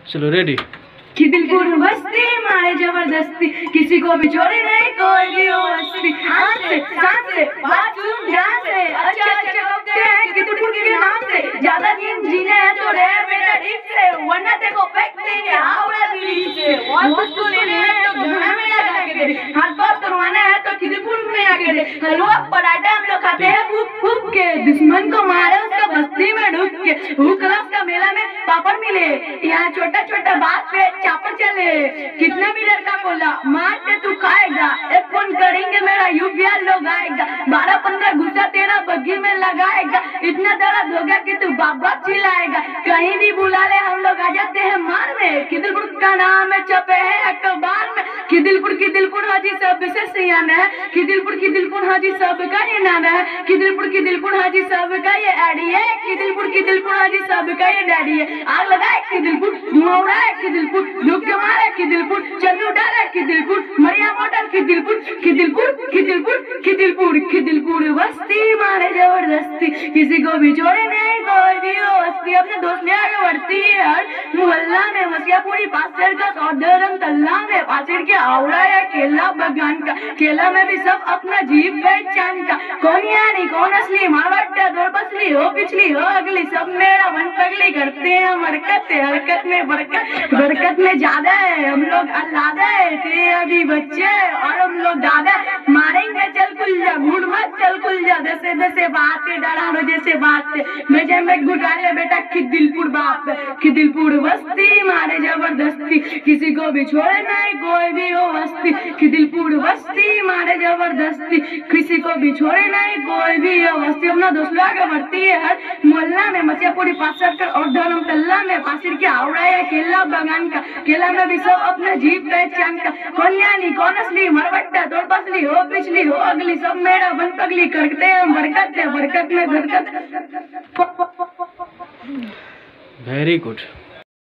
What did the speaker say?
चलो रेडी। खिदिलपुर बस्ती मारे जबरदस्ती, किसी को भी छोड़े नहीं कोई भी हो हस्ती। हाथ से सांस से बाथरूम ध्यान से, अच्छा अच्छा कपते हैं खिदिलपुर के नाम से। ज्यादा दिन जीने हैं तो रहे बेटा ठीक से, वरना देखो फेंक देंगे हावड़ा ब्रिज से। वस्तु लेने हैं तो घना में लगा के दे, हाथ पाँव तुड़वाना है तो खिदिलपुर में आके दे। हलवा पराठा हम लोग खाते हैं फूक फूक के, दुश्मन को मारे उसका बस्ती में ढुक के। हुकलफ का मेला में पापड़ मिले, यहाँ छोटा छोटा बात पे चापर चले। कितना भी लड़का बोला मारते तू खाएगा, एक फोन करेंगे मेरा यूपीआई लोग आएगा। 12-15 घुसा तेरा बग्गी में लगाएगा, इतना दर्द हो गया कि तू बाप बाप चिल्लाएगा। कहीं भी बुला ले हम लोग आ जाते हैं मार में, खिदिलपुर का नाम है छपे है अखबार में। खिदिलपुर हाजी सबसे सियाना है, खिदिलपुर हाजी सबका ये नाना है। खिदिलपुर हाजी सबका ये एडी है, खिदिलपुर हाजी सबका ये डैडी है। आग लगाए खिदिलपुर, धुआं उड़ाए खिदिलपुर, धूप के मारे खिदिलपुर, चंद उठाए खिदिलपुर, मरिया मॉडल खिदिलपुर बस्ती मारे जबरदस्ती, किसी को भी छोड़े नहीं कोई भी हो हस्ती। अपने दोस्त ने आगे बढ़ती है हर मोहल्ला में, मसियापुरी पासेर का सौदरम तल्ला में। पासेर के आवड़ा या केला बगान का, केला में भी सब अपना जीव पहचान का। कौन यानी कौन असली, मारवाड़ा दौड़ पसली हो पिछली हो अगली, सब मेरा मन पगली करते हैं हरकत में बरकत में ज्यादा है। हम लोग अल्लाह थे अभी बच्चे और हम लोग दादा, मारेंगे चल कुल जा, घूट मत चल कुल जा। दसे बातें डरानो जैसे बातें, मेजे में घुटाले बेटा खिदिलपुर बाप, खिदिलपुर बस्ती मारे जबरदस्ती, किसी को भी छोड़े नहीं कोई भी हो हस्ती। खिदिलपुर बस्ती मारे जबरदस्ती, किसी को भी छोड़े नहीं कोई भी हो हस्ती। अपना दोस्त आगे बढ़ती है हर मोहल्ला में, मसियापुरी पासर और धर्म तल्ला में। पासिर के आवड़ा है केला बगान का, केला में भी सब अपना जीव पहचान का। कौन यानी कौन असली, मरवट्टा दौड़ पसली हो पिछली हो अगली, सब मेरा बन पगली करते हैं बरकत में बरकत। Very good.